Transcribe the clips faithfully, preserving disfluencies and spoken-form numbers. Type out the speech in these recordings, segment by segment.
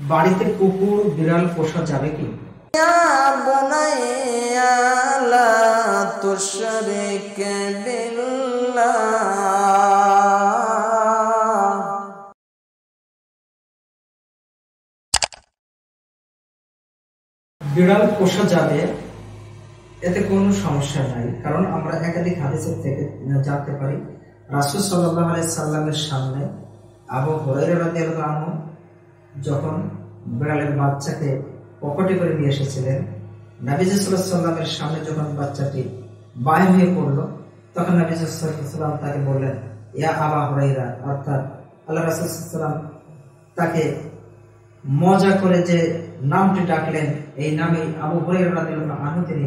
বাড়িতে কুকুর বিড়াল পোষা যাবে কি? বিড়াল পোষা যাবে, এতে কোনো সমস্যা নাই, কারণ আমরা একাধিক হাদিসের থেকে জানতে পারি রাসূল সাল্লাল্লাহু আলাইহি সাল্লামের সামনে আবু হুরায়রা রাদিয়াল্লাহু আনহু যখন বিড়ালের বাচ্চাকে পকেটে করে নিয়ে এসেছিলেন, নবী সাল্লাল্লাহু আলাইহি সাল্লামের সামনে যখন বাচ্চাটি বায় হয়ে পড়ল, তখন নবী সাল্লাল্লাহু আলাইহি সাল্লাম তাকে বললেন, ইয়া আবা হুরায়রা, অর্থাৎ আল্লাহ রাসূল সাল্লাল্লাহু আলাইহি সাল্লাম তাকে মজা করে যে নামটি ডাকলেন, এই নামে আবু হুরায়রা রাদিয়াল্লাহু আনহু তিনি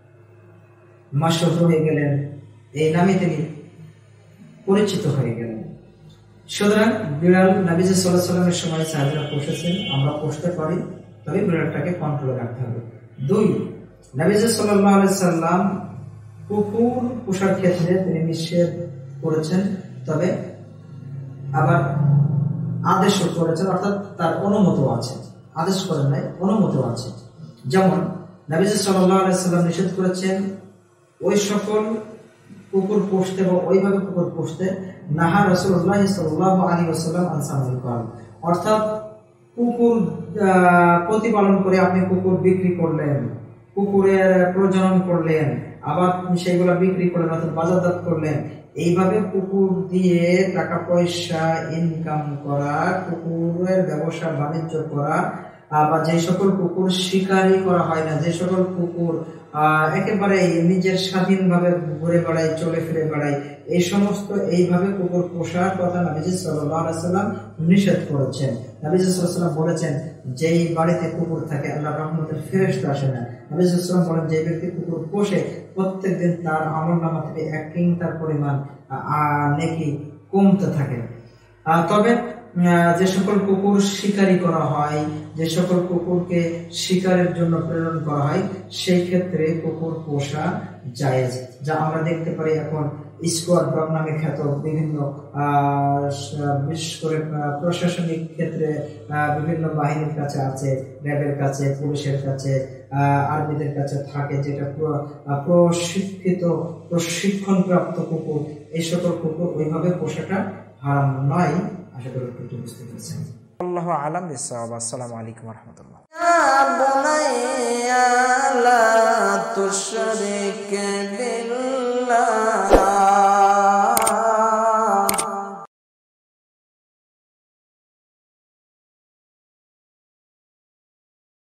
মাশহুর হয়ে গেলেন, এই নামে তিনি পরিচিত হয়ে গেলেন। সুতরাং বিড়াল নবী সাল্লাল্লাহু আলাইহি সাল্লামের সময় সাহাবীরা পোষেছেন, আমরা পোষতে পারি, তবে বিড়ালটাকে কন্ট্রোলে রাখতে হবে। দুই, নবী সাল্লাল্লাহু আলাইহি সাল্লাম কুকুর পোষার ক্ষেত্রে তিনি নিষেধ করেছেন, তবে আবার আদেশও করেছেন, অর্থাৎ তার অনুমতি আছে, আদেশ করেন নাই, অনুমতি আছে। যেমন নবী সাল্লাল্লাহু আলাইহি সাল্লাম নিষেধ করেছেন ওই সকল কুকুর পুষতে বা ওইভাবে কুকুর পুষতে নাহা রাসূলুল্লাহ সাল্লাল্লাহু আলাইহি ওয়াসাল্লাম আন সামাল কল, অর্থাৎ কুকুর প্রতিপালন করে আপনি কুকুর বিক্রি করলেন, কুকুরের প্রজনন করলেন, আবার সেগুলো বিক্রি করলেন অর্থাৎ বাজারজাত করলেন, এইভাবে কুকুর দিয়ে টাকা পয়সা ইনকাম করা, কুকুরের ব্যবসা বাণিজ্য করা, বা যে সকল কুকুর শিকারি করা হয় না, যে সকল কুকুর আহ একেবারে নিজের স্বাধীনভাবে ঘুরে বেড়ায়, চলে ফিরে বেড়ায়, এই সমস্ত এইভাবে কুকুর পোষার কথা নবীজি সাল্লাল্লাহু আলাইহি সাল্লাম নিষেধ করেছেন। নবীজি সাল্লাল্লাহু আলাইহি সাল্লাম বলেছেন, যেই বাড়িতে কুকুর থাকে আল্লাহর রহমতের ফেরেশতা আসে না। নবীজি সাল্লাল্লাহু আলাইহি সাল্লাম বলেন, যে ব্যক্তি কুকুর পোষে প্রত্যেকদিন তার আমলনামা থেকে এক কিংতার পরিমাণ নেকি কমতে থাকে। তবে যে সকল কুকুর শিকারি করা হয়, যে সকল কুকুরকে শিকারের জন্য প্রেরণ করা হয়, সেই ক্ষেত্রে কুকুর পোষা জায়েজ। যা আমরা দেখতে পারি এখন স্কোয়াড ডগ নামে খ্যাত বিভিন্ন বিশেষ করে প্রশাসনিক ক্ষেত্রে বিভিন্ন বাহিনীর কাছে আছে, র্যাবের কাছে, পুলিশের কাছে, আর্মিদের কাছে থাকে, যেটা প্রশিক্ষিত প্রশিক্ষণপ্রাপ্ত কুকুর। এই সকল কুকুর ওইভাবে পোষাটা হারাম নয়। আশা করি একটু বুঝতে পেরেছেন। আল্লাহু আ'লাম বিস-সাওয়াব। আসসালামু আলাইকুম ওয়া রাহমাতুল্লাহ। ইয়া বুনাইয়া লা তুশরিক বিল